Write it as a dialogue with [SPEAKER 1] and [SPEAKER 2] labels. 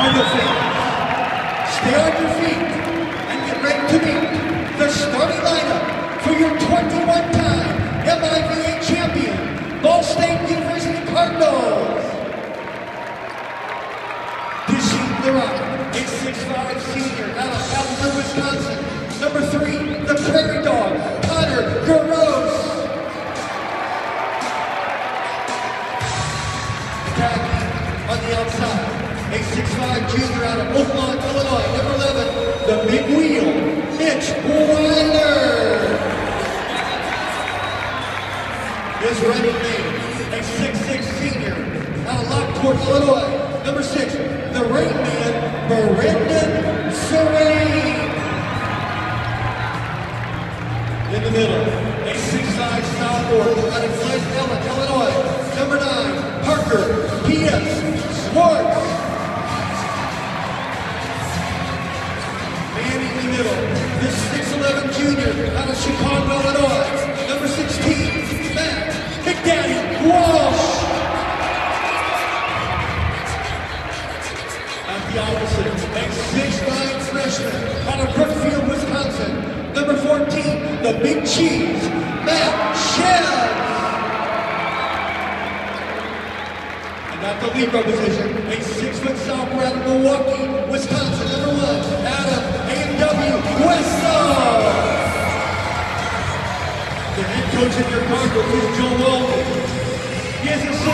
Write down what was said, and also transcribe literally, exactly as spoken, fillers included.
[SPEAKER 1] Cardinal fans, stay on your feet and get ready to meet the starting lineup for your twenty-one time M I V A champion, Ball State University Cardinals. Dishing the rock, a six five senior out of Appleton, Wisconsin. Number three, the Prairie Dog, Connor Garros. Attacking on the outside, a six five junior out of Oakmont, Illinois. Number eleven, the Big Wheel, Mitch Weiler. His running mate, a six six senior out of Lockport, Illinois. Number six, the Rain Man, Brendan Serene. In the middle, a six five sophomore out of Glen Ellen, Illinois. Number nine, Parker P S Schwartz. Man in the middle, the six eleven junior out of Chicago, Illinois. Number sixteen, Matt McDaddy Walsh. At the opposite, a six nine freshman out of Brookfield, Wisconsin. Number fourteen, the Big Cheese, Matt Shedd. And at the libero position, a six-foot sophomore out of Milwaukee, Wisconsin. Number one, Adam A and W Westall. The head coach of your Cardinals is Joe Walton. He is a